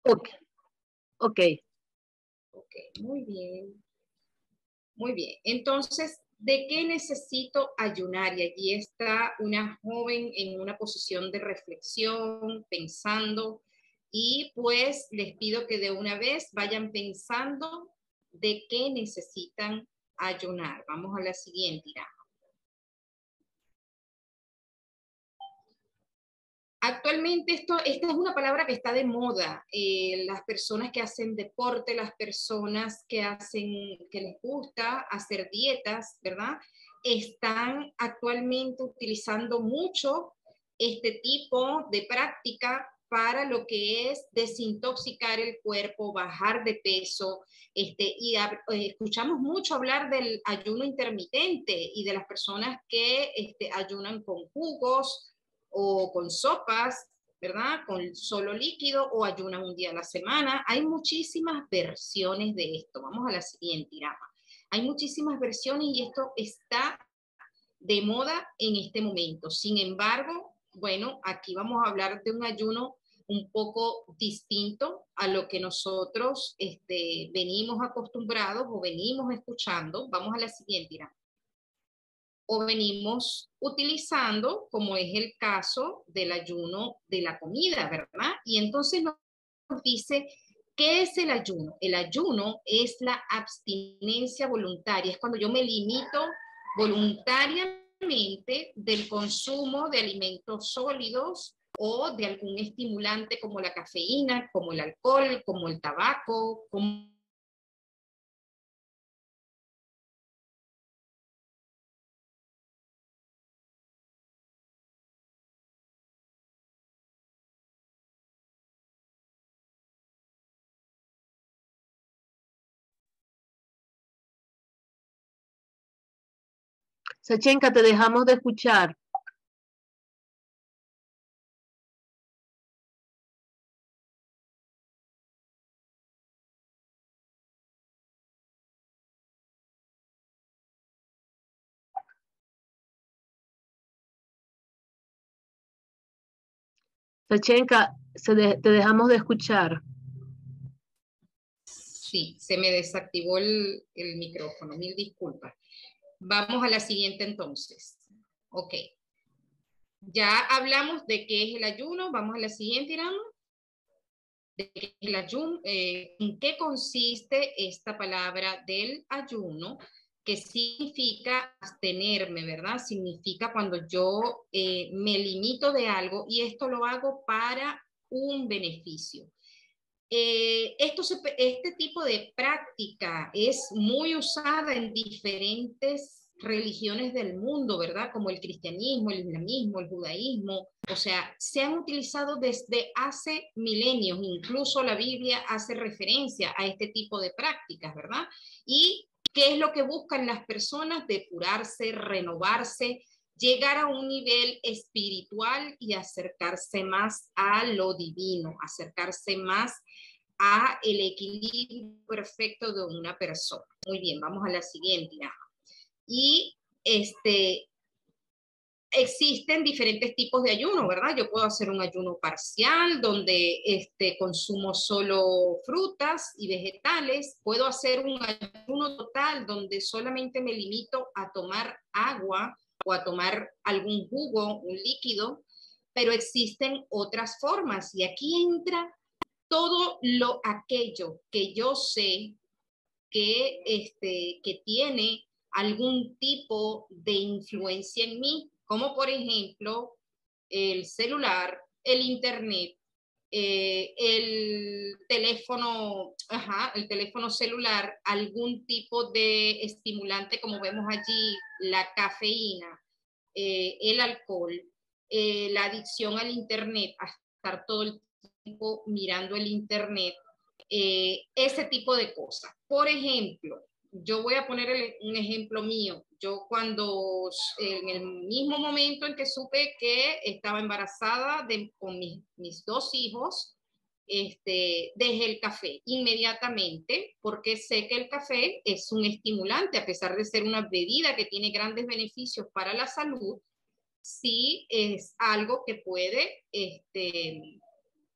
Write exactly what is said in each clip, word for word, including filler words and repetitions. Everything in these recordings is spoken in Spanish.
Ok, ok. Ok, muy bien. Muy bien. Entonces, ¿de qué necesito ayunar? Y allí está una joven en una posición de reflexión, pensando, y pues les pido que de una vez vayan pensando de qué necesitan ayunar. Vamos a la siguiente, Irán. Actualmente esto, esta es una palabra que está de moda. Eh, las personas que hacen deporte, las personas que hacen, que les gusta hacer dietas, ¿verdad? Están actualmente utilizando mucho este tipo de práctica para lo que es desintoxicar el cuerpo, bajar de peso, este, y a, eh, escuchamos mucho hablar del ayuno intermitente y de las personas que este, ayunan con jugos, o con sopas, ¿verdad? Con solo líquido o ayunan un día a la semana. Hay muchísimas versiones de esto. Vamos a la siguiente, Irama. Hay muchísimas versiones y esto está de moda en este momento. Sin embargo, bueno, aquí vamos a hablar de un ayuno un poco distinto a lo que nosotros este, venimos acostumbrados o venimos escuchando. Vamos a la siguiente, Irama. O venimos utilizando, como es el caso del ayuno de la comida, ¿verdad? Y entonces nos dice, ¿qué es el ayuno? El ayuno es la abstinencia voluntaria, es cuando yo me limito voluntariamente del consumo de alimentos sólidos o de algún estimulante como la cafeína, como el alcohol, como el tabaco, como Sachenka, te dejamos de escuchar. Sachenka, se de, te dejamos de escuchar. Sí, se me desactivó el, el micrófono, mil disculpas. Vamos a la siguiente entonces. Ok. Ya hablamos de qué es el ayuno. Vamos a la siguiente, Irán. De qué es el ayuno, eh, en qué consiste esta palabra del ayuno, que significa abstenerme, ¿verdad? Significa cuando yo eh, me limito de algo y esto lo hago para un beneficio. Eh, esto se, este tipo de práctica es muy usada en diferentes religiones del mundo, ¿verdad? Como el cristianismo, el islamismo, el judaísmo. O sea, se han utilizado desde hace milenios, incluso la Biblia hace referencia a este tipo de prácticas, ¿verdad? Y ¿qué es lo que buscan las personas? Depurarse, renovarse, llegar a un nivel espiritual y acercarse más a lo divino, acercarse más a el equilibrio perfecto de una persona. Muy bien, vamos a la siguiente. Y este, existen diferentes tipos de ayuno, ¿verdad? Yo puedo hacer un ayuno parcial donde este, consumo solo frutas y vegetales. Puedo hacer un ayuno total donde solamente me limito a tomar agua o a tomar algún jugo, un líquido, pero existen otras formas y aquí entra todo lo aquello que yo sé que, este, que tiene algún tipo de influencia en mí, como por ejemplo el celular, el internet, eh, el teléfono, ajá, el teléfono celular, algún tipo de estimulante, como vemos allí, la cafeína, eh, el alcohol, eh, la adicción al internet, a estar todo el tiempo mirando el internet, eh, ese tipo de cosas. Por ejemplo, yo voy a poner el, un ejemplo mío. Yo cuando, en el mismo momento en que supe que estaba embarazada de, con mis, mis dos hijos, este, dejé el café inmediatamente porque sé que el café es un estimulante, a pesar de ser una bebida que tiene grandes beneficios para la salud, sí es algo que puede este,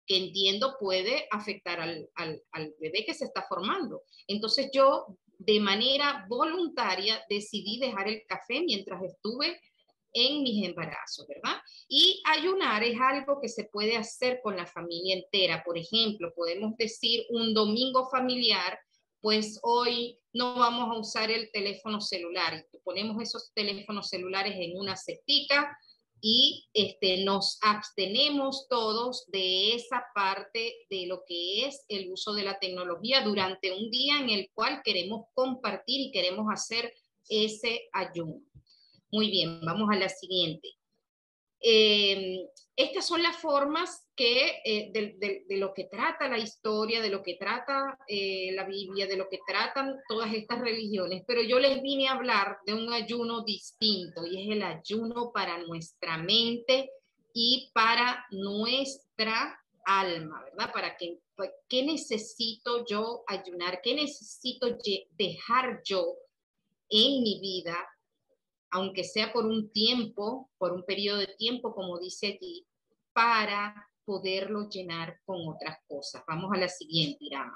que entiendo puede afectar al, al, al bebé que se está formando. Entonces yo de manera voluntaria decidí dejar el café mientras estuve en mis embarazos, ¿verdad? Y ayunar es algo que se puede hacer con la familia entera. Por ejemplo, podemos decir un domingo familiar, pues hoy no vamos a usar el teléfono celular. Ponemos esos teléfonos celulares en una cestica y este, nos abstenemos todos de esa parte de lo que es el uso de la tecnología durante un día en el cual queremos compartir y queremos hacer ese ayuno. Muy bien, vamos a la siguiente. Eh, estas son las formas que, eh, de, de, de lo que trata la historia, de lo que trata eh, la Biblia, de lo que tratan todas estas religiones, pero yo les vine a hablar de un ayuno distinto y es el ayuno para nuestra mente y para nuestra alma, ¿verdad? Para que, ¿qué necesito yo ayunar? ¿Qué necesito dejar yo en mi vida? Aunque sea por un tiempo, por un periodo de tiempo, como dice allí, para poderlo llenar con otras cosas. Vamos a la siguiente, Irama.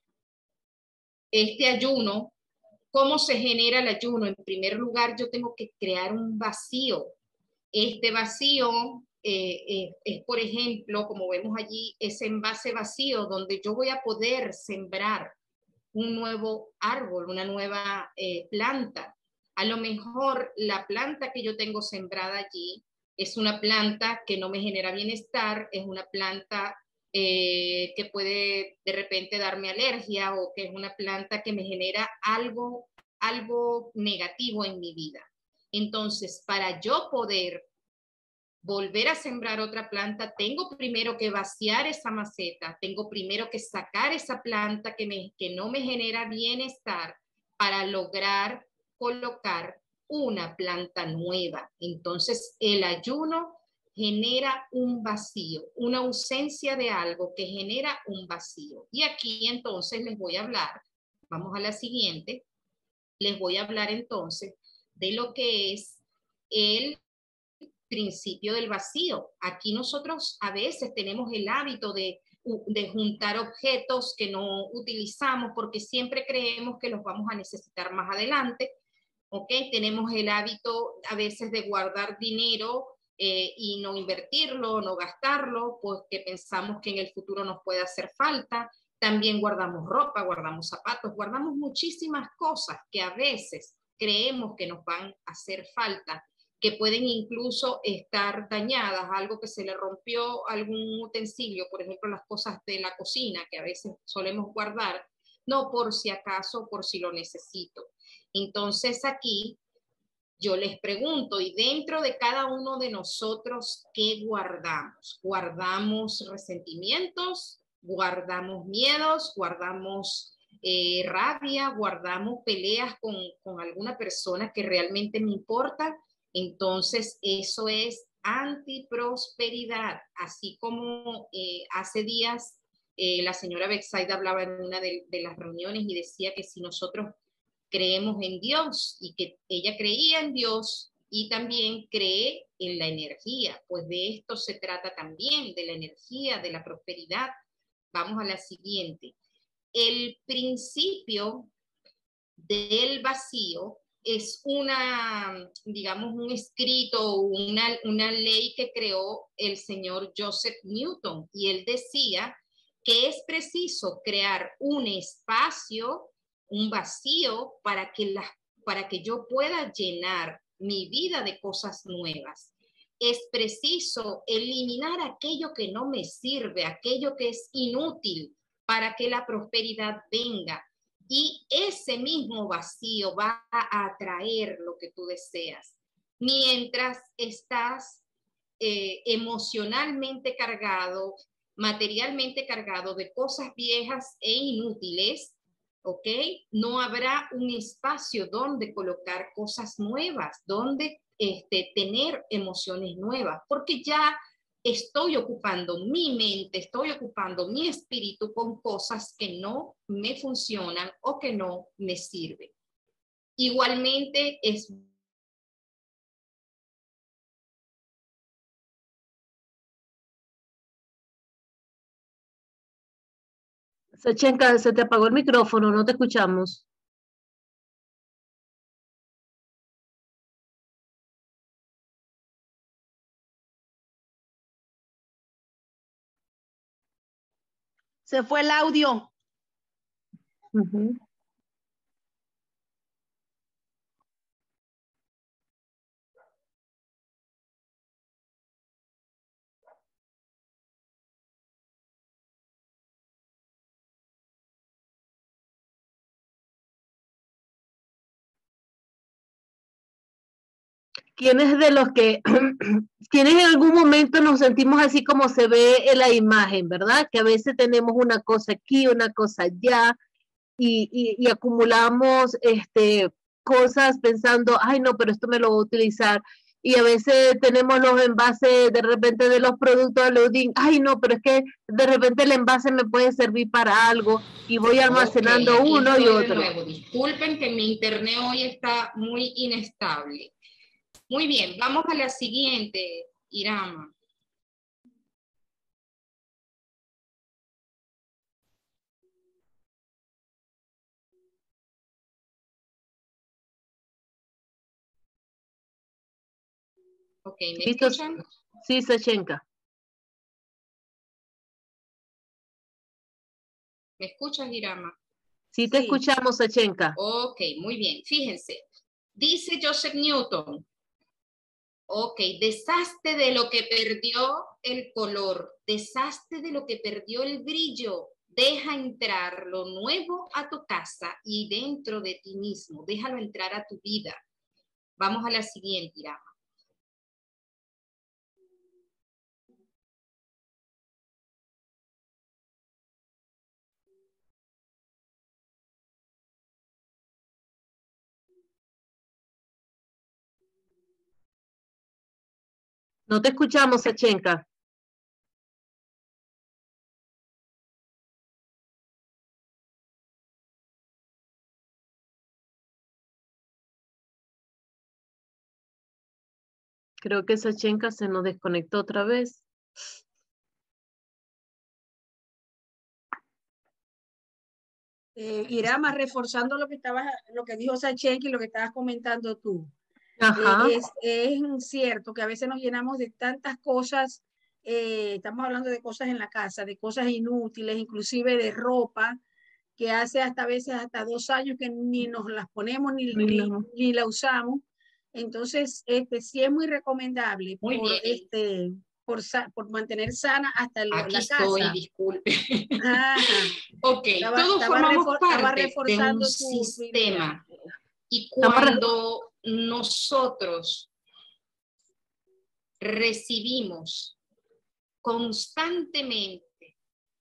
Este ayuno, ¿cómo se genera el ayuno? En primer lugar, yo tengo que crear un vacío. Este vacío eh, eh, es, por ejemplo, como vemos allí, ese envase vacío donde yo voy a poder sembrar un nuevo árbol, una nueva eh, planta. A lo mejor la planta que yo tengo sembrada allí es una planta que no me genera bienestar, es una planta eh, que puede de repente darme alergia o que es una planta que me genera algo, algo negativo en mi vida. Entonces, para yo poder volver a sembrar otra planta, tengo primero que vaciar esa maceta, tengo primero que sacar esa planta que, me, que no me genera bienestar para lograr colocar una planta nueva. Entonces, el ayuno genera un vacío, una ausencia de algo que genera un vacío. Y aquí entonces les voy a hablar, vamos a la siguiente, les voy a hablar entonces de lo que es el principio del vacío. Aquí nosotros a veces tenemos el hábito de, de juntar objetos que no utilizamos porque siempre creemos que los vamos a necesitar más adelante. ¿Ok? Tenemos el hábito a veces de guardar dinero eh, y no invertirlo, no gastarlo, porque pensamos que en el futuro nos puede hacer falta. También guardamos ropa, guardamos zapatos, guardamos muchísimas cosas que a veces creemos que nos van a hacer falta, que pueden incluso estar dañadas, algo que se le rompió, algún utensilio, por ejemplo, las cosas de la cocina que a veces solemos guardar, no por si acaso, por si lo necesito. Entonces aquí yo les pregunto, y dentro de cada uno de nosotros, ¿qué guardamos? ¿Guardamos resentimientos? ¿Guardamos miedos? ¿Guardamos eh, rabia? ¿Guardamos peleas con, con alguna persona que realmente me importa? Entonces eso es antiprosperidad, así como eh, hace días eh, la señora Betsaida hablaba en una de, de las reuniones y decía que si nosotros creemos en Dios y que ella creía en Dios y también cree en la energía, pues de esto se trata también, de la energía, de la prosperidad. Vamos a la siguiente. El principio del vacío es una, digamos, un escrito, una, una ley que creó el señor Joseph Newton, y él decía que es preciso crear un espacio, un vacío, para que, la, para que yo pueda llenar mi vida de cosas nuevas. Es preciso eliminar aquello que no me sirve, aquello que es inútil, para que la prosperidad venga. Y ese mismo vacío va a atraer lo que tú deseas. Mientras estás eh, emocionalmente cargado, materialmente cargado de cosas viejas e inútiles, ¿ok? No habrá un espacio donde colocar cosas nuevas, donde este, tener emociones nuevas, porque ya estoy ocupando mi mente, estoy ocupando mi espíritu con cosas que no me funcionan o que no me sirven. Igualmente es Sachenka, se te apagó el micrófono, no te escuchamos. Se fue el audio. Uh-huh. ¿Quiénes de los que, quiénes en algún momento nos sentimos así como se ve en la imagen, verdad? Que a veces tenemos una cosa aquí, una cosa allá, y, y, y acumulamos este, cosas pensando, ay no, pero esto me lo voy a utilizar. Y a veces tenemos los envases de repente de los productos de loading, ay no, pero es que de repente el envase me puede servir para algo y voy almacenando okay, uno y otro. De nuevo. Disculpen que mi internet hoy está muy inestable. Muy bien, vamos a la siguiente, Irama. Ok, ¿me ¿Listo? escuchan? Sí, Sachenka. ¿Me escuchas, Irama? Sí, te sí. escuchamos, Sachenka. Ok, muy bien. Fíjense, dice Joseph Newton, ok, deshazte de lo que perdió el color, deshazte de lo que perdió el brillo, deja entrar lo nuevo a tu casa y dentro de ti mismo, déjalo entrar a tu vida. Vamos a la siguiente, Irama. No te escuchamos, Sachenka. Creo que Sachenka se nos desconectó otra vez. Eh, Irama, reforzando lo que estabas, lo que dijo Sachenka y lo que estabas comentando tú. Ajá. Eh, es, es cierto que a veces nos llenamos de tantas cosas, eh, estamos hablando de cosas en la casa, de cosas inútiles, inclusive de ropa, que hace hasta a veces hasta dos años que ni nos las ponemos ni, ni, ni, ni la usamos. Entonces, este sí es muy recomendable muy por, bien. este, por, por mantener sana hasta lo, Aquí la estoy, casa. disculpe. Ajá. Ok, estaba, todos estaba formamos refor parte de un tu, sistema. Tu y cuando nosotros recibimos constantemente,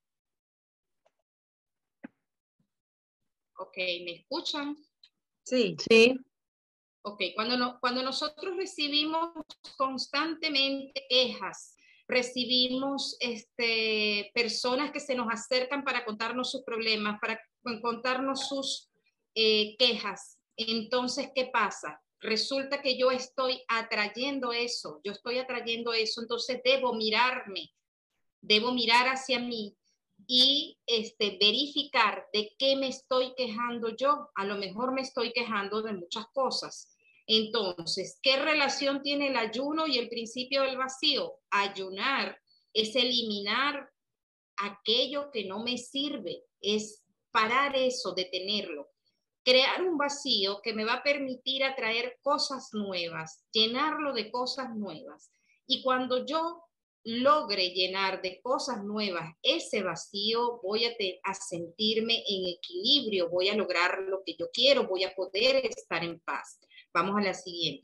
ok, ¿me escuchan? Sí. Sí. Ok, cuando, no, cuando nosotros recibimos constantemente quejas, recibimos este, personas que se nos acercan para contarnos sus problemas, para contarnos sus eh, quejas, entonces, ¿qué pasa? Resulta que yo estoy atrayendo eso, yo estoy atrayendo eso, entonces debo mirarme, debo mirar hacia mí y este, verificar de qué me estoy quejando yo. A lo mejor me estoy quejando de muchas cosas. Entonces, ¿qué relación tiene el ayuno y el principio del vacío? Ayunar es eliminar aquello que no me sirve, es parar eso, detenerlo. Crear un vacío que me va a permitir atraer cosas nuevas, llenarlo de cosas nuevas. Y cuando yo logre llenar de cosas nuevas ese vacío, voy a, te, a sentirme en equilibrio, voy a lograr lo que yo quiero, voy a poder estar en paz. Vamos a la siguiente.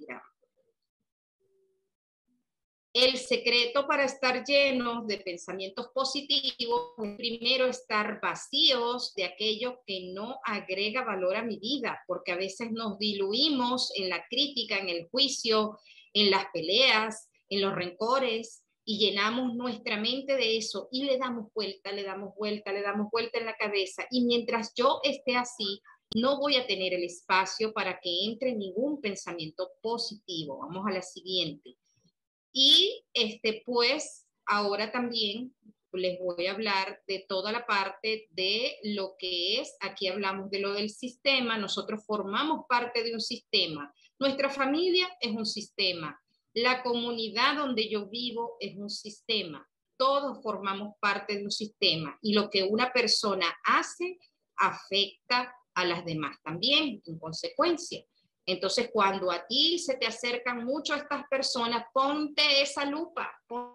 El secreto para estar llenos de pensamientos positivos es primero estar vacíos de aquello que no agrega valor a mi vida, porque a veces nos diluimos en la crítica, en el juicio, en las peleas, en los rencores, y llenamos nuestra mente de eso y le damos vuelta, le damos vuelta, le damos vuelta en la cabeza. Y mientras yo esté así, no voy a tener el espacio para que entre ningún pensamiento positivo. Vamos a la siguiente. Y este, pues ahora también les voy a hablar de toda la parte de lo que es, aquí hablamos de lo del sistema, nosotros formamos parte de un sistema, nuestra familia es un sistema, la comunidad donde yo vivo es un sistema, todos formamos parte de un sistema y lo que una persona hace afecta a las demás también, en consecuencia. Entonces, cuando a ti se te acercan mucho estas personas, ponte esa lupa, ponte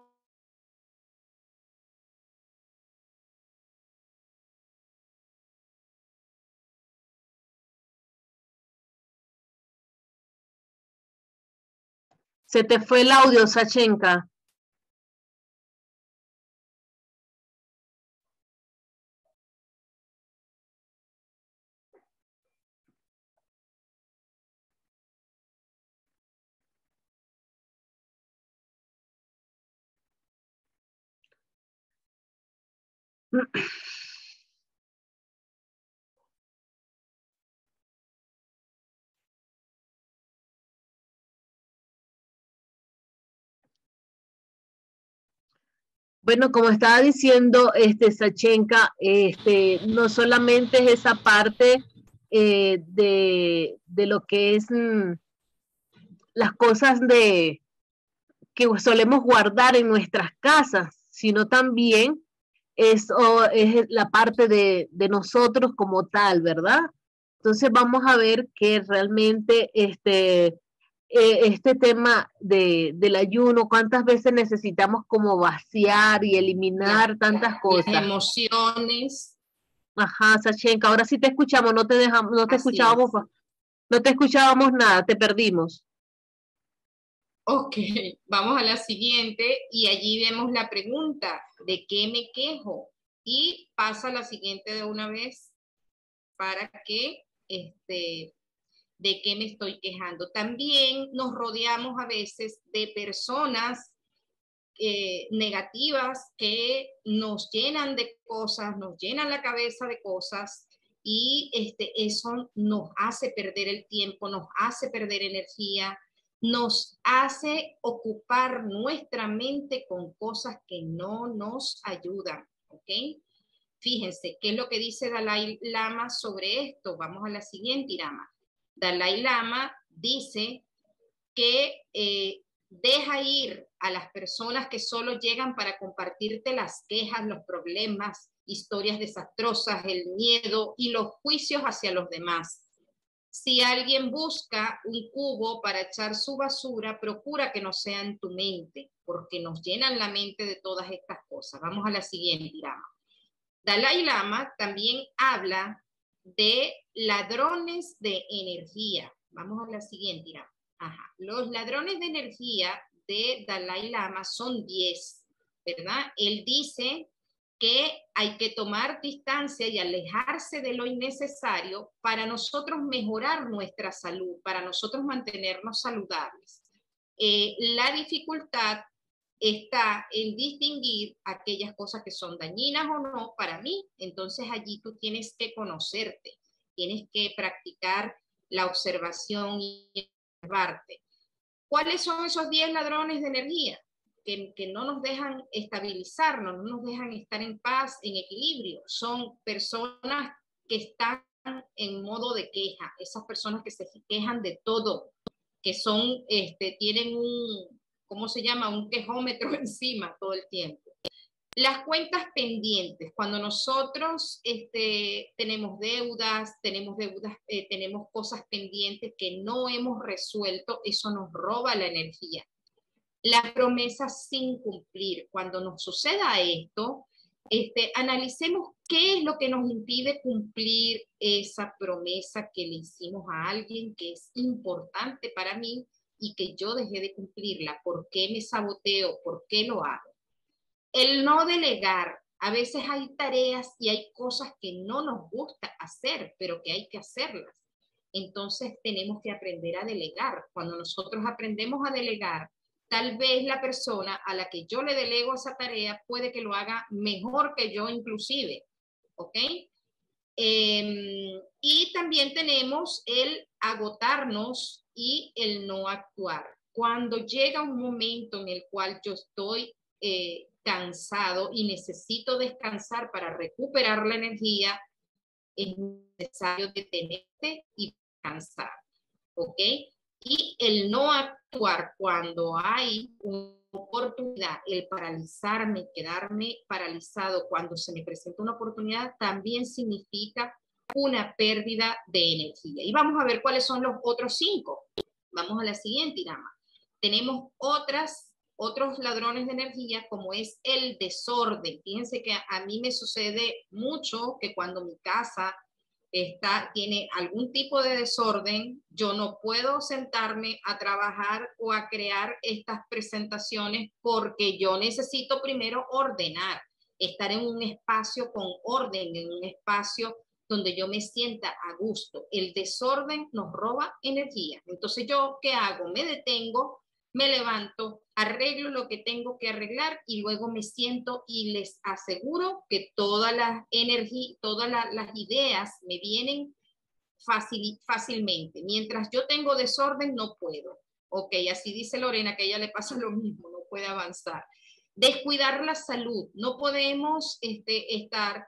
Se te fue el audio, Sachenka. Bueno, como estaba diciendo este Sachenka, este, no solamente es esa parte eh, de, de lo que es mm, las cosas de que solemos guardar en nuestras casas, sino también es, oh, es la parte de, de nosotros como tal, ¿verdad? Entonces vamos a ver que realmente este, eh, este tema de, del ayuno, cuántas veces necesitamos como vaciar y eliminar las, tantas las cosas. emociones. Ajá, Sachenka, ahora sí te escuchamos, no te dejamos, no te Así escuchábamos, es. no te escuchábamos nada, te perdimos. Ok, vamos a la siguiente y allí vemos la pregunta, ¿de qué me quejo? Y pasa a la siguiente de una vez para que, este, ¿de qué me estoy quejando? También nos rodeamos a veces de personas eh, negativas que nos llenan de cosas, nos llenan la cabeza de cosas y este, eso nos hace perder el tiempo, nos hace perder energía, nos hace ocupar nuestra mente con cosas que no nos ayudan, ¿ok? Fíjense, ¿qué es lo que dice Dalai Lama sobre esto? Vamos a la siguiente, Irama. Dalai Lama dice que eh, deja ir a las personas que solo llegan para compartirte las quejas, los problemas, historias desastrosas, el miedo y los juicios hacia los demás. Si alguien busca un cubo para echar su basura, procura que no sea en tu mente, porque nos llenan la mente de todas estas cosas. Vamos a la siguiente, Lama. Dalai Lama también habla de ladrones de energía. Vamos a la siguiente, Lama. Ajá. Los ladrones de energía de Dalai Lama son diez, ¿verdad? Él dice que hay que tomar distancia y alejarse de lo innecesario para nosotros mejorar nuestra salud, para nosotros mantenernos saludables. Eh, la dificultad está en distinguir aquellas cosas que son dañinas o no para mí. Entonces allí tú tienes que conocerte, tienes que practicar la observación y observarte. ¿Cuáles son esos diez ladrones de energía? Que, que no nos dejan estabilizarnos, no nos dejan estar en paz, en equilibrio. Son personas que están en modo de queja, esas personas que se quejan de todo, que son, este, tienen un, ¿cómo se llama? Un quejómetro encima todo el tiempo. Las cuentas pendientes, cuando nosotros este, tenemos deudas, tenemos deudas, eh, tenemos cosas pendientes que no hemos resuelto, eso nos roba la energía. Las promesas sin cumplir, cuando nos suceda esto, este, analicemos qué es lo que nos impide cumplir esa promesa que le hicimos a alguien que es importante para mí y que yo dejé de cumplirla. ¿Por qué me saboteo? ¿Por qué lo hago? El no delegar. A veces hay tareas y hay cosas que no nos gusta hacer, pero que hay que hacerlas. Entonces tenemos que aprender a delegar. Cuando nosotros aprendemos a delegar, tal vez la persona a la que yo le delego esa tarea puede que lo haga mejor que yo inclusive. ¿Ok? Eh, y también tenemos el agotarnos y el no actuar. Cuando llega un momento en el cual yo estoy eh, cansado y necesito descansar para recuperar la energía, es necesario detenerte y descansar, ¿ok? Y el no actuar cuando hay una oportunidad, el paralizarme, quedarme paralizado cuando se me presenta una oportunidad, también significa una pérdida de energía. Y vamos a ver cuáles son los otros cinco. Vamos a la siguiente, Irama. Tenemos otras, otros ladrones de energía, como es el desorden. Fíjense que a, a mí me sucede mucho que cuando mi casa Está, tiene algún tipo de desorden, yo no puedo sentarme a trabajar o a crear estas presentaciones porque yo necesito primero ordenar, estar en un espacio con orden, en un espacio donde yo me sienta a gusto. El desorden nos roba energía. Entonces, ¿yo qué hago? Me detengo, me levanto, arreglo lo que tengo que arreglar y luego me siento y les aseguro que todas las energías, todas la, las ideas me vienen fácil, fácilmente. Mientras yo tengo desorden, no puedo. Ok, así dice Lorena, que a ella le pasa lo mismo, no puede avanzar. Descuidar la salud. No podemos este, estar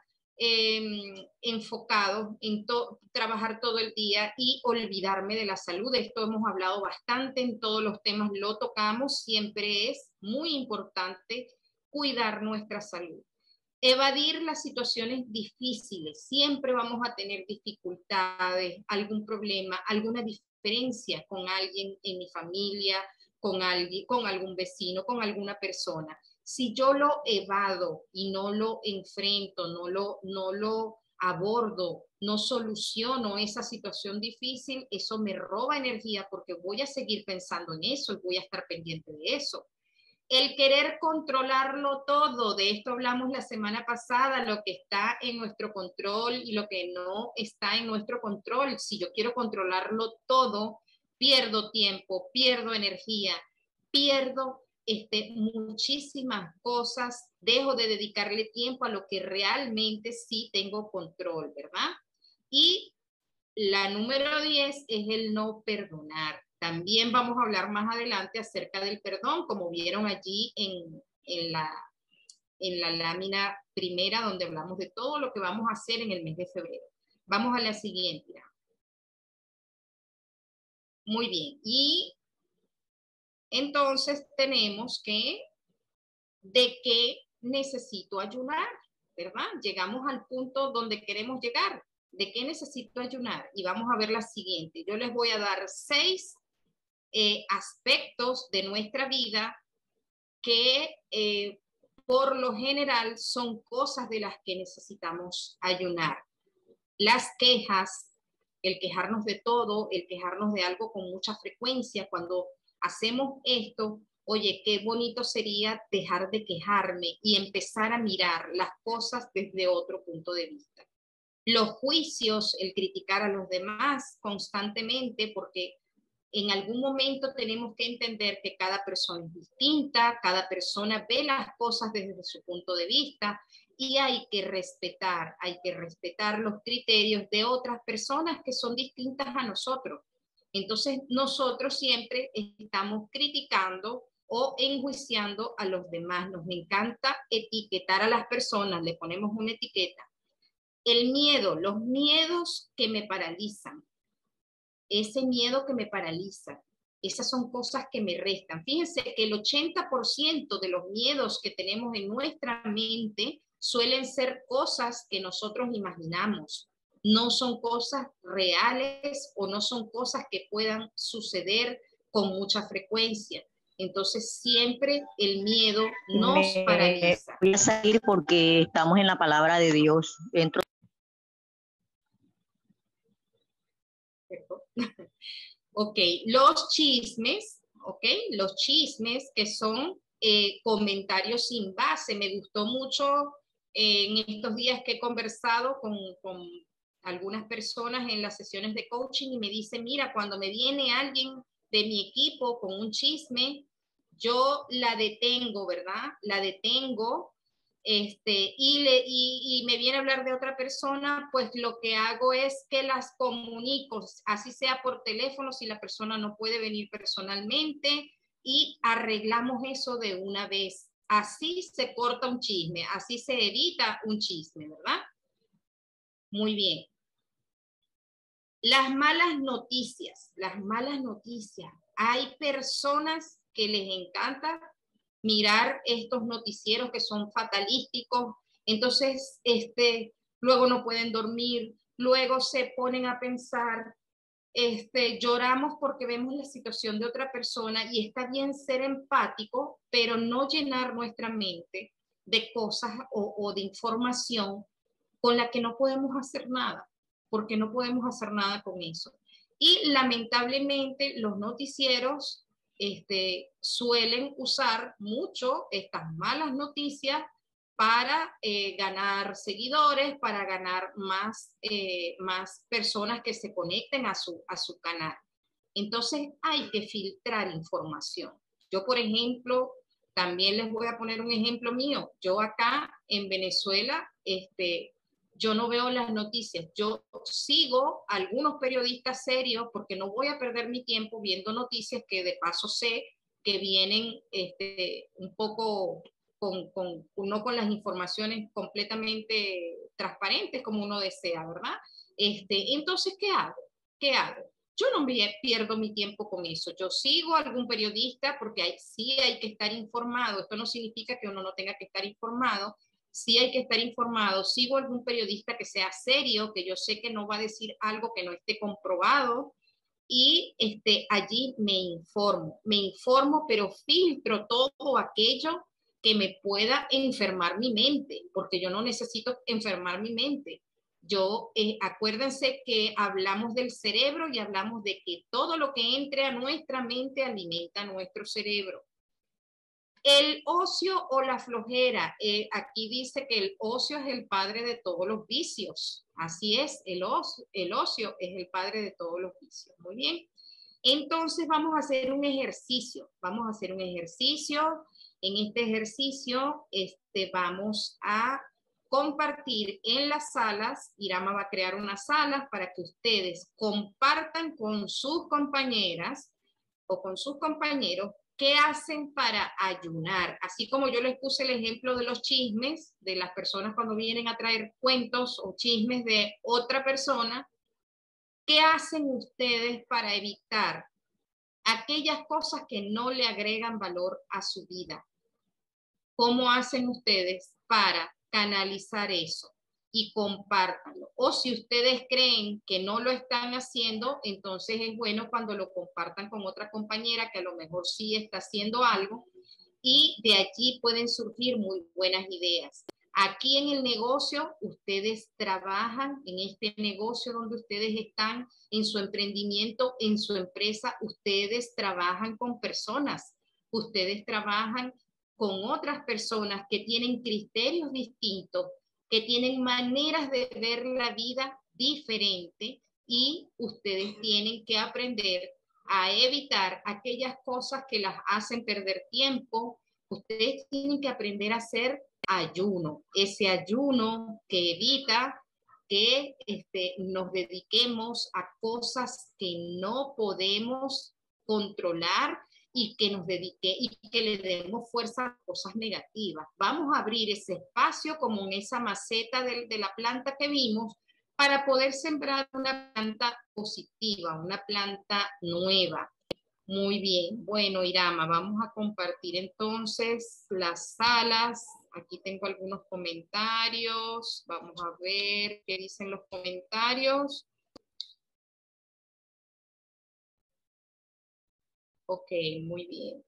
eh, enfocado en to trabajar todo el día y olvidarme de la salud. De esto hemos hablado bastante, en todos los temas lo tocamos, siempre es muy importante cuidar nuestra salud. Evadir las situaciones difíciles, siempre vamos a tener dificultades, algún problema, alguna diferencia con alguien en mi familia, con alguien, con algún vecino, con alguna persona. Si yo lo evado y no lo enfrento, no lo, no lo abordo, no soluciono esa situación difícil, eso me roba energía porque voy a seguir pensando en eso y voy a estar pendiente de eso. El querer controlarlo todo, de esto hablamos la semana pasada, lo que está en nuestro control y lo que no está en nuestro control. Si yo quiero controlarlo todo, pierdo tiempo, pierdo energía, pierdo este, muchísimas cosas, dejo de dedicarle tiempo a lo que realmente sí tengo control, ¿verdad? Y la número diez es el no perdonar. También vamos a hablar más adelante acerca del perdón, como vieron allí en, en, la, en la lámina primera, donde hablamos de todo lo que vamos a hacer en el mes de febrero. Vamos a la siguiente. Muy bien. Y entonces tenemos que, ¿de qué necesito ayunar? ¿Verdad? Llegamos al punto donde queremos llegar. ¿De qué necesito ayunar? Y vamos a ver la siguiente. Yo les voy a dar seis eh, aspectos de nuestra vida que eh, por lo general son cosas de las que necesitamos ayunar. Las quejas, el quejarnos de todo, el quejarnos de algo con mucha frecuencia. Cuando hacemos esto, oye, qué bonito sería dejar de quejarme y empezar a mirar las cosas desde otro punto de vista. Los juicios, el criticar a los demás constantemente, porque en algún momento tenemos que entender que cada persona es distinta, cada persona ve las cosas desde su punto de vista y hay que respetar, hay que respetar los criterios de otras personas que son distintas a nosotros. Entonces nosotros siempre estamos criticando o enjuiciando a los demás. Nos encanta etiquetar a las personas, le ponemos una etiqueta. El miedo, los miedos que me paralizan. Ese miedo que me paraliza, esas son cosas que me restan. Fíjense que el ochenta por ciento de los miedos que tenemos en nuestra mente suelen ser cosas que nosotros imaginamos, no son cosas reales o no son cosas que puedan suceder con mucha frecuencia. Entonces siempre el miedo nos me paraliza. Voy a salir porque estamos en la palabra de Dios. Entro. Ok, los chismes, ok, los chismes que son eh, comentarios sin base. Me gustó mucho eh, en estos días que he conversado con, con algunas personas en las sesiones de coaching y me dicen, mira, cuando me viene alguien de mi equipo con un chisme, yo la detengo, ¿verdad? La detengo. Este, y, le, y, y me viene a hablar de otra persona, pues lo que hago es que las comunico, así sea por teléfono, si la persona no puede venir personalmente, y arreglamos eso de una vez. así se corta un chisme, así se evita un chisme, ¿verdad? Muy bien. Las malas noticias, las malas noticias. Hay personas que les encanta mirar estos noticieros que son fatalísticos, entonces este, luego no pueden dormir, luego se ponen a pensar, este, lloramos porque vemos la situación de otra persona y está bien ser empático, pero no llenar nuestra mente de cosas o, o de información con la que no podemos hacer nada, porque no podemos hacer nada con eso. Y lamentablemente los noticieros este, suelen usar mucho estas malas noticias para eh, ganar seguidores, para ganar más, eh, más personas que se conecten a su, a su canal. Entonces hay que filtrar información. Yo, por ejemplo, también les voy a poner un ejemplo mío. Yo acá en Venezuela, este, yo no veo las noticias. Yo sigo a algunos periodistas serios porque no voy a perder mi tiempo viendo noticias que de paso sé que vienen este, un poco con, con, no con las informaciones completamente transparentes como uno desea, ¿verdad? Este, entonces, ¿qué hago? ¿Qué hago? Yo no me pierdo mi tiempo con eso. Yo sigo a algún periodista porque hay, sí hay que estar informado. Esto no significa que uno no tenga que estar informado. Sí hay que estar informado. Sigo a algún periodista que sea serio, que yo sé que no va a decir algo que no esté comprobado. Y este, allí me informo. Me informo, pero filtro todo aquello que me pueda enfermar mi mente, porque yo no necesito enfermar mi mente. Yo, eh, acuérdense que hablamos del cerebro y hablamos de que todo lo que entre a nuestra mente alimenta nuestro cerebro. El ocio o la flojera, eh, aquí dice que el ocio es el padre de todos los vicios. Así es, el ocio, el ocio es el padre de todos los vicios. Muy bien. Entonces vamos a hacer un ejercicio. Vamos a hacer un ejercicio. En este ejercicio este, vamos a compartir en las salas. Irama va a crear unas salas para que ustedes compartan con sus compañeras o con sus compañeros qué hacen para ayunar. Así como yo les puse el ejemplo de los chismes, de las personas cuando vienen a traer cuentos o chismes de otra persona, ¿qué hacen ustedes para evitar aquellas cosas que no le agregan valor a su vida? ¿Cómo hacen ustedes para canalizar eso? Y compártanlo. O si ustedes creen que no lo están haciendo, entonces es bueno cuando lo compartan con otra compañera que a lo mejor sí está haciendo algo y de allí pueden surgir muy buenas ideas. Aquí en el negocio, ustedes trabajan en este negocio donde ustedes están, en su emprendimiento, en su empresa, ustedes trabajan con personas, ustedes trabajan con otras personas que tienen criterios distintos, que tienen maneras de ver la vida diferente y ustedes tienen que aprender a evitar aquellas cosas que las hacen perder tiempo. Ustedes tienen que aprender a hacer ayuno, ese ayuno que evita que este, nos dediquemos a cosas que no podemos controlar y que nos dedique y que le demos fuerza a cosas negativas. Vamos a abrir ese espacio como en esa maceta de, de la planta que vimos para poder sembrar una planta positiva, una planta nueva. Muy bien. Bueno, Irama, vamos a compartir entonces las salas. Aquí tengo algunos comentarios. Vamos a ver qué dicen los comentarios. Ok, muy bien.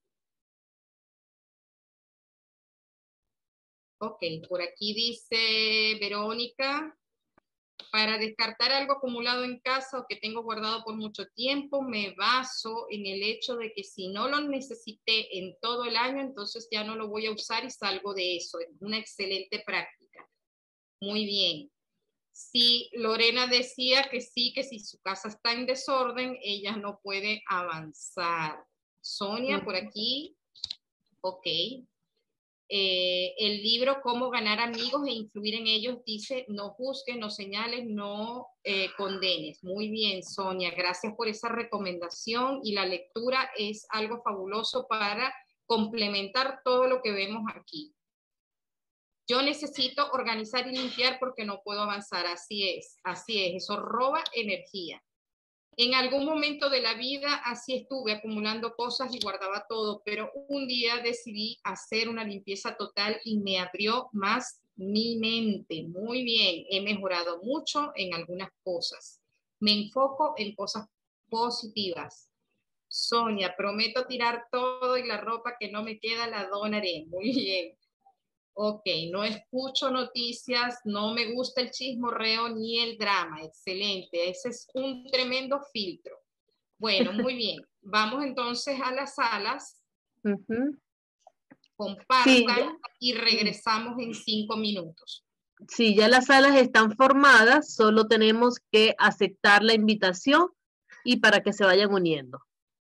Ok, por aquí dice Verónica, para descartar algo acumulado en casa o que tengo guardado por mucho tiempo, me baso en el hecho de que si no lo necesité en todo el año, entonces ya no lo voy a usar y salgo de eso. Es una excelente práctica. Muy bien. Si Lorena decía que sí, que si su casa está en desorden, ella no puede avanzar. Sonia, por aquí. Ok. Eh, el libro Cómo ganar amigos e influir en ellos dice, no juzgues, no señales, no eh, condenes. Muy bien, Sonia, gracias por esa recomendación y la lectura es algo fabuloso para complementar todo lo que vemos aquí. Yo necesito organizar y limpiar porque no puedo avanzar. Así es, así es. Eso roba energía. En algún momento de la vida así estuve acumulando cosas y guardaba todo, pero un día decidí hacer una limpieza total y me abrió más mi mente. Muy bien, he mejorado mucho en algunas cosas. Me enfoco en cosas positivas. Sonia, prometo tirar todo y la ropa que no me queda la donaré. Muy bien. Ok, no escucho noticias, no me gusta el chismorreo ni el drama. Excelente, ese es un tremendo filtro. Bueno, muy bien. Vamos entonces a las salas. Ujú. Compartan Sí, ya, y regresamos en cinco minutos. sí, ya las salas están formadas, solo tenemos que aceptar la invitación y para que se vayan uniendo.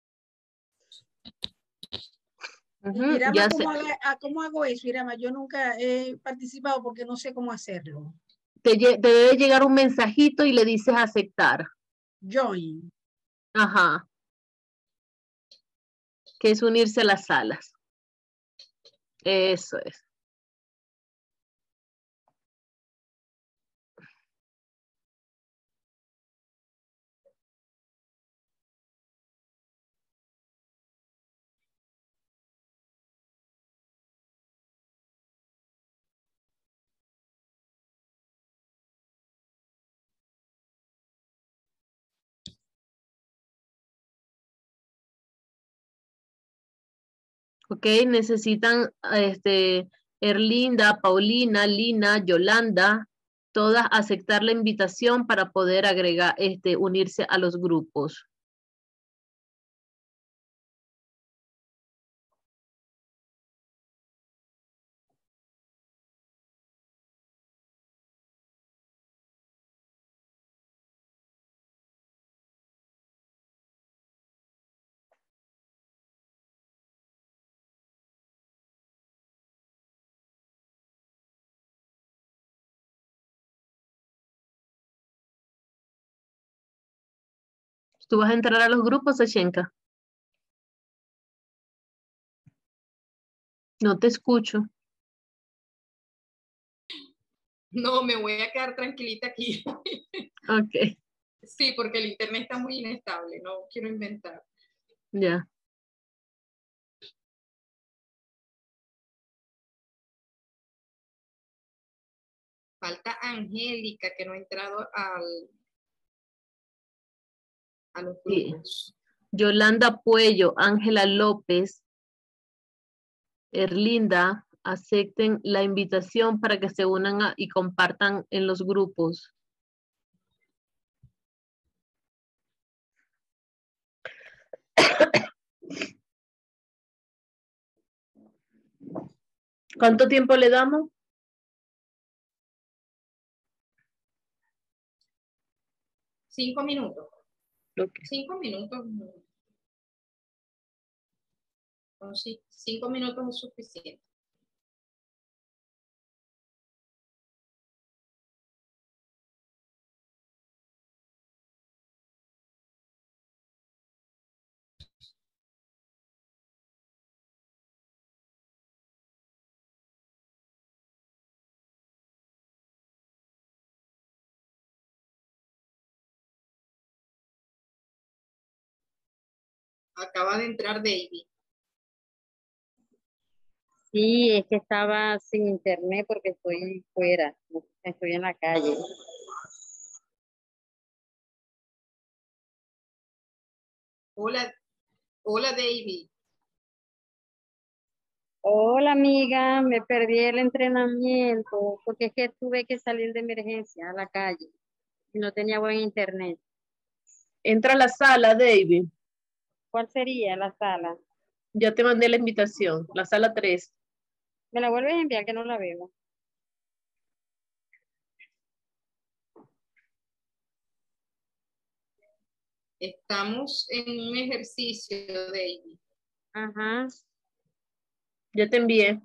Y Ujú, Irama, ya se, ¿cómo, haga- ah, ¿cómo hago eso, Irama? Yo nunca he participado porque no sé cómo hacerlo. te, lle- te debe llegar un mensajito y le dices aceptar. Join. Ajá, que es unirse a las salas. Eso es. Ok, necesitan este, Erlinda, Paulina, Lina, Yolanda, todas aceptar la invitación para poder agregar, este, unirse a los grupos. ¿Tú vas a entrar a los grupos, Sashenka? No te escucho. No, me voy a quedar tranquilita aquí. Ok, Sí, porque el internet está muy inestable, no quiero inventar. ya. Falta Angélica, que no ha entrado al, a los Sí. grupos. Yolanda Puello, Ángela López, Erlinda, acepten la invitación para que se unan a- y compartan en los grupos. ¿Cuánto tiempo le damos? Cinco minutos. Ok. Cinco minutos. No, sí, cinco minutos es suficiente. Acaba de entrar David. Sí, es que estaba sin internet porque estoy fuera, estoy en la calle. Hola, hola David. Hola amiga, me perdí el entrenamiento porque es que tuve que salir de emergencia a la calle y no tenía buen internet. Entra a la sala, David. ¿Cuál sería la sala? Ya te mandé la invitación, la sala tres. ¿Me la vuelves a enviar que no la veo? Estamos en un ejercicio, David. Ajá. Ya te envié.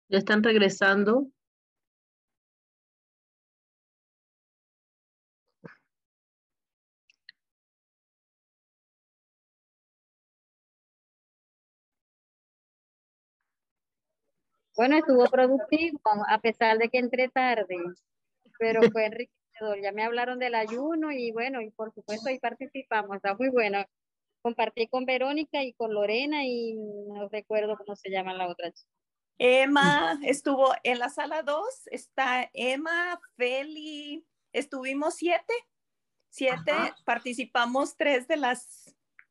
Ya están regresando. Bueno, estuvo productivo, a pesar de que entré tarde, pero fue enriquecedor. Ya me hablaron del ayuno y bueno, y por supuesto ahí participamos, está muy bueno. Compartí con Verónica y con Lorena y no recuerdo cómo se llama la otra chica. Emma estuvo en la sala dos, está Emma, Feli, estuvimos siete, siete, Ajá. Participamos tres de las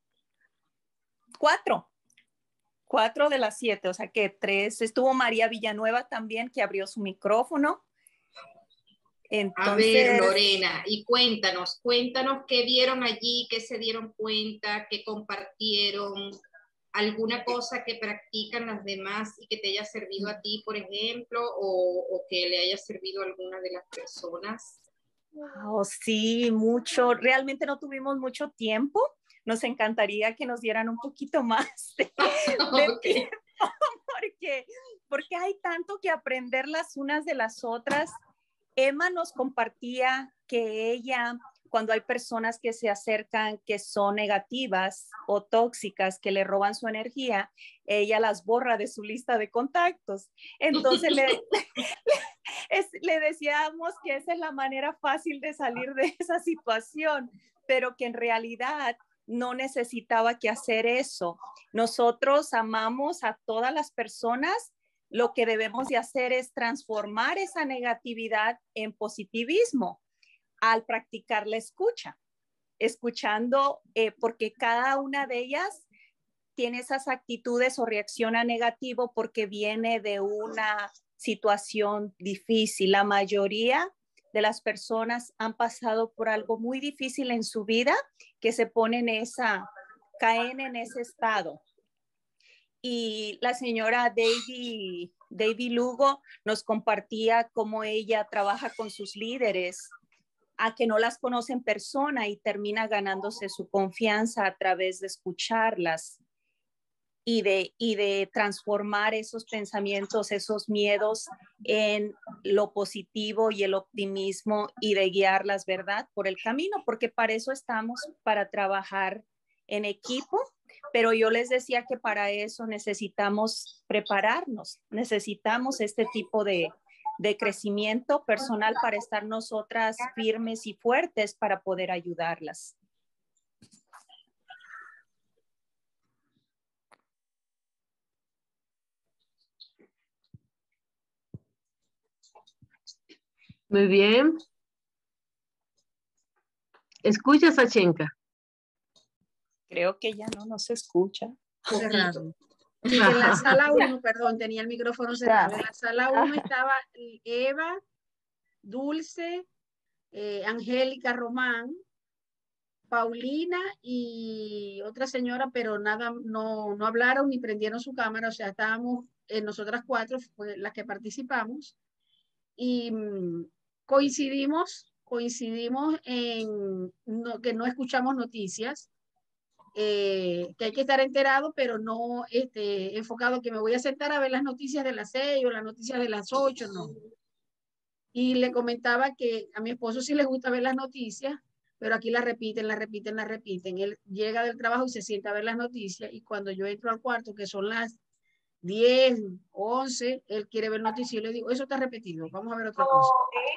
cuatro, cuatro de las siete, o sea que tres, estuvo María Villanueva también que abrió su micrófono. Entonces, a ver, Lorena, y cuéntanos, cuéntanos qué vieron allí, qué se dieron cuenta, qué compartieron, alguna cosa que practican las demás y que te haya servido a ti, por ejemplo, o, o que le haya servido a alguna de las personas. Oh, sí, mucho. Realmente no tuvimos mucho tiempo. Nos encantaría que nos dieran un poquito más de, de Okay. tiempo porque, porque hay tanto que aprender las unas de las otras. Emma nos compartía que ella, cuando hay personas que se acercan que son negativas o tóxicas, que le roban su energía, ella las borra de su lista de contactos. Entonces le, es, le decíamos que esa es la manera fácil de salir de esa situación, pero que en realidad no necesitaba que hacer eso. Nosotros amamos a todas las personas. Lo que debemos de hacer es transformar esa negatividad en positivismo al practicar la escucha, escuchando, eh, porque cada una de ellas tiene esas actitudes o reacciona negativo porque viene de una situación difícil. La mayoría de las personas han pasado por algo muy difícil en su vida que se ponen esa, caen en ese estado. Y la señora David, David Lugo nos compartía cómo ella trabaja con sus líderes, a que no las conoce en persona y termina ganándose su confianza a través de escucharlas y de, y de transformar esos pensamientos, esos miedos en lo positivo y el optimismo y de guiarlas, ¿verdad?, por el camino, porque para eso estamos, para trabajar en equipo. Pero yo les decía que para eso necesitamos prepararnos, necesitamos este tipo de, de crecimiento personal para estar nosotras firmes y fuertes para poder ayudarlas. Muy bien. ¿Escucha, Sachenka? Creo que ya no nos escucha. Cerrado. Sí, en la sala uno, perdón, tenía el micrófono cerrado. En la sala uno estaba Eva, Dulce, eh, Angélica Román, Paulina y otra señora, pero nada, no, no hablaron ni prendieron su cámara, o sea, estábamos eh, nosotras cuatro, fue las que participamos, y mm, coincidimos, coincidimos en no, que no escuchamos noticias, eh, que hay que estar enterado, pero no este, enfocado que me voy a sentar a ver las noticias de las seis o las noticias de las ocho, no. Y le comentaba que a mi esposo sí le gusta ver las noticias, pero aquí las repiten, las repiten, las repiten. Él llega del trabajo y se sienta a ver las noticias y cuando yo entro al cuarto, que son las diez, once, él quiere ver noticias y yo le digo, eso está repetido, vamos a ver otra cosa.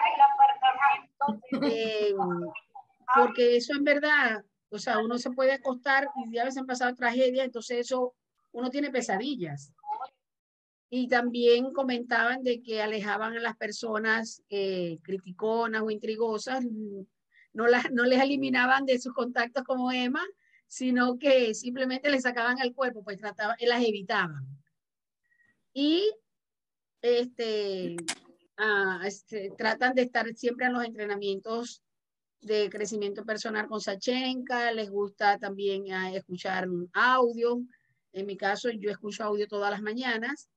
Eh, porque eso en verdad, o sea, uno se puede acostar y ya a veces han pasado tragedias, entonces eso, uno tiene pesadillas. Y también comentaban de que alejaban a las personas eh, criticonas o intrigosas, no, las, no les eliminaban de sus contactos como Emma, sino que simplemente les sacaban al cuerpo, pues trataban, las evitaban. Y este, ah, este, tratan de estar siempre en los entrenamientos de crecimiento personal con Sachenka, les gusta también uh, escuchar audio. En mi caso, yo escucho audio todas las mañanas.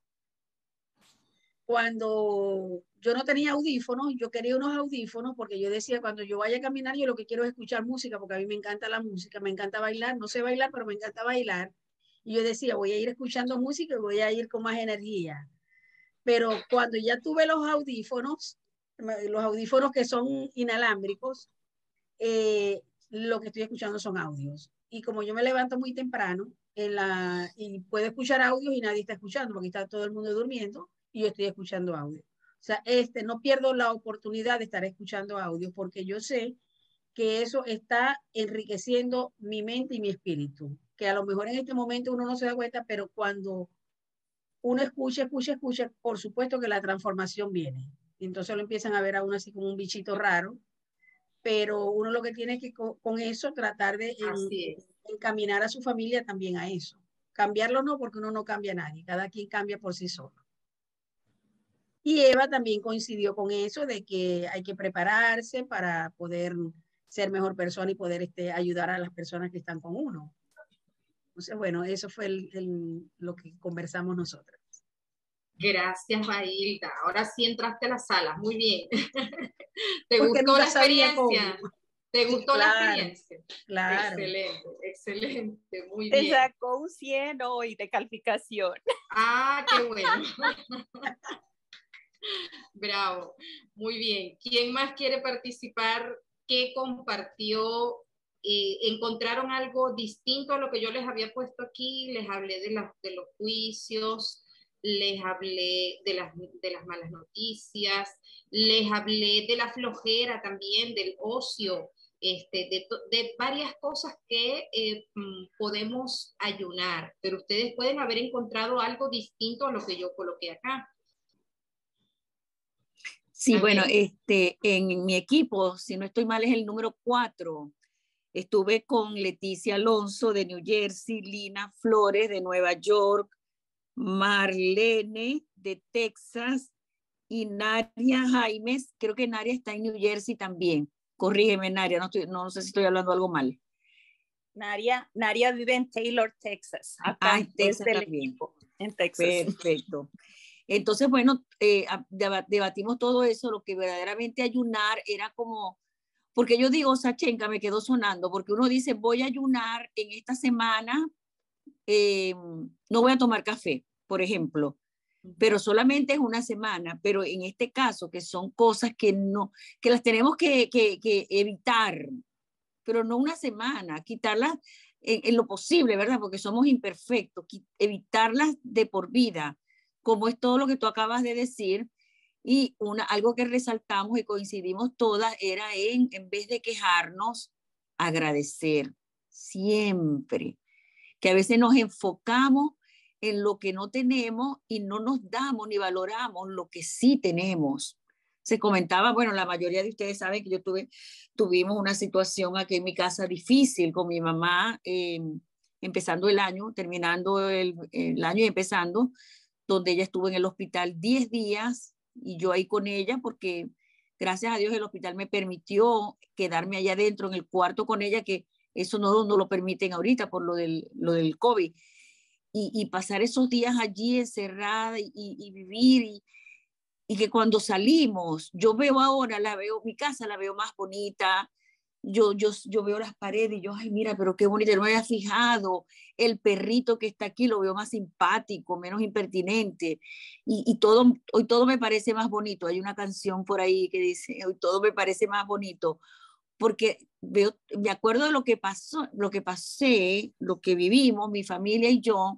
Cuando yo no tenía audífonos, yo quería unos audífonos porque yo decía, cuando yo vaya a caminar, yo lo que quiero es escuchar música, porque a mí me encanta la música, me encanta bailar, no sé bailar, pero me encanta bailar. Y yo decía, voy a ir escuchando música y voy a ir con más energía. pero cuando ya tuve los audífonos, los audífonos que son inalámbricos, eh, lo que estoy escuchando son audios. Y como yo me levanto muy temprano en la, y puedo escuchar audios y nadie está escuchando porque está todo el mundo durmiendo y yo estoy escuchando audio. O sea, este, no pierdo la oportunidad de estar escuchando audio porque yo sé que eso está enriqueciendo mi mente y mi espíritu. Que a lo mejor en este momento uno no se da cuenta, pero cuando uno escucha, escucha, escucha, por supuesto que la transformación viene. Entonces lo empiezan a ver a uno así como un bichito raro, pero uno lo que tiene que con, con eso tratar de en, encaminar a su familia también a eso. Cambiarlo no, porque uno no cambia a nadie, cada quien cambia por sí solo. Y Eva también coincidió con eso de que hay que prepararse para poder ser mejor persona y poder este, ayudar a las personas que están con uno. Entonces, bueno, eso fue el, el, lo que conversamos nosotras. Gracias, Bailda. Ahora sí entraste a la sala. Muy bien. ¿Te Porque gustó la experiencia? Cómo. ¿Te gustó sí, claro, la experiencia? Claro. Excelente, excelente. Muy Te bien. Te sacó un cien hoy de calificación. Ah, qué bueno. Bravo. Muy bien. ¿Quién más quiere participar? ¿Qué compartió? Eh, ¿Encontraron algo distinto a lo que yo les había puesto aquí? Les hablé de, la, de los juicios, les hablé de las, de las malas noticias, les hablé de la flojera también, del ocio, este, de, de varias cosas que eh, podemos ayunar, pero ustedes pueden haber encontrado algo distinto a lo que yo coloqué acá. Sí, bueno, este, en mi equipo, si no estoy mal, es el número cuatro. Estuve con Leticia Alonso de New Jersey, Lina Flores de Nueva York, Marlene de Texas y Naria Jaimes. Creo que Naria está en New Jersey también. Corrígeme, Naria, no, estoy, no, no sé si estoy hablando algo mal. Naria, Naria vive en Taylor, Texas. Acá ah, en Texas también. Equipo, en Texas. Perfecto. Entonces, bueno, eh, debatimos todo eso, lo que verdaderamente ayunar era como, porque yo digo, Sachenka, me quedó sonando, porque uno dice, voy a ayunar en esta semana, eh, no voy a tomar café, por ejemplo, pero solamente es una semana, pero en este caso, que son cosas que no, que las tenemos que, que, que evitar, pero no una semana, quitarlas en, en lo posible, ¿verdad? Porque somos imperfectos, evitarlas de por vida, como es todo lo que tú acabas de decir, y una, algo que resaltamos y coincidimos todas era en, en vez de quejarnos, agradecer siempre, que a veces nos enfocamos en lo que no tenemos y no nos damos ni valoramos lo que sí tenemos. Se comentaba, bueno, la mayoría de ustedes saben que yo tuve, tuvimos una situación aquí en mi casa difícil con mi mamá, eh, empezando el año, terminando el, el año y empezando, donde ella estuvo en el hospital diez días y yo ahí con ella porque gracias a Dios el hospital me permitió quedarme allá adentro en el cuarto con ella, que eso no, no lo permiten ahorita por lo del, lo del COVID. Y, y pasar esos días allí encerrada y, y vivir y, y que cuando salimos, yo veo ahora, la veo, mi casa la veo más bonita, yo, yo, yo veo las paredes y yo, ay, mira, pero qué bonito, no me había fijado, el perrito que está aquí lo veo más simpático, menos impertinente, y, y todo, hoy todo me parece más bonito. Hay una canción por ahí que dice, hoy todo me parece más bonito, porque veo, me acuerdo de lo que pasó, lo que pasé, lo que vivimos, mi familia y yo,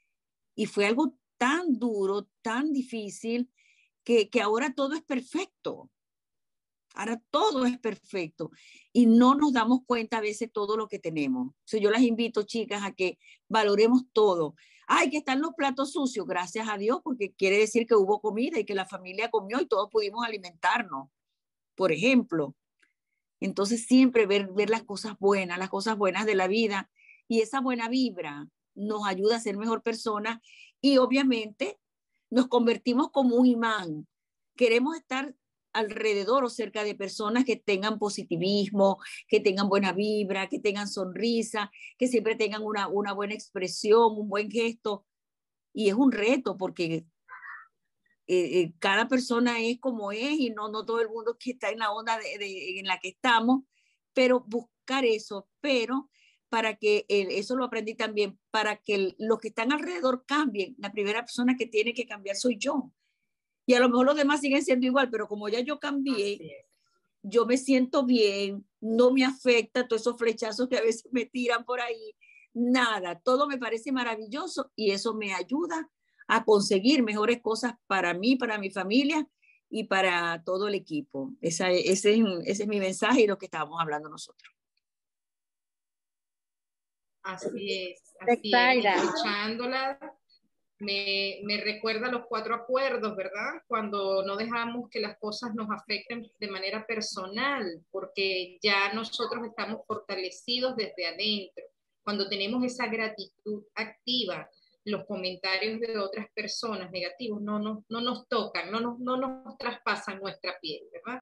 y fue algo tan duro, tan difícil, que, que ahora todo es perfecto. Ahora todo es perfecto y no nos damos cuenta a veces todo lo que tenemos. O sea, yo las invito, chicas, a que valoremos todo. Ay, que están los platos sucios, gracias a Dios, porque quiere decir que hubo comida y que la familia comió y todos pudimos alimentarnos, por ejemplo. Entonces siempre ver, ver las cosas buenas, las cosas buenas de la vida, y esa buena vibra nos ayuda a ser mejor personas y obviamente nos convertimos como un imán. Queremos estar alrededor o cerca de personas que tengan positivismo, que tengan buena vibra, que tengan sonrisa, que siempre tengan una, una buena expresión, un buen gesto. Y es un reto porque eh, eh, cada persona es como es y no, no todo el mundo que está en la onda de, de, en la que estamos, pero buscar eso, pero para que, el, eso lo aprendí también, para que el, los que están alrededor cambien, la primera persona que tiene que cambiar soy yo. Y a lo mejor los demás siguen siendo igual, pero como ya yo cambié, yo me siento bien, no me afecta todos esos flechazos que a veces me tiran por ahí, nada, todo me parece maravilloso y eso me ayuda a conseguir mejores cosas para mí, para mi familia y para todo el equipo. Esa, ese, es, ese es mi mensaje y lo que estábamos hablando nosotros. Así es, así es, escuchándola. Me, me recuerda los cuatro acuerdos, ¿verdad? Cuando no dejamos que las cosas nos afecten de manera personal, porque ya nosotros estamos fortalecidos desde adentro. Cuando tenemos esa gratitud activa, los comentarios de otras personas negativos no nos, no nos tocan, no nos, no nos traspasan nuestra piel, ¿verdad?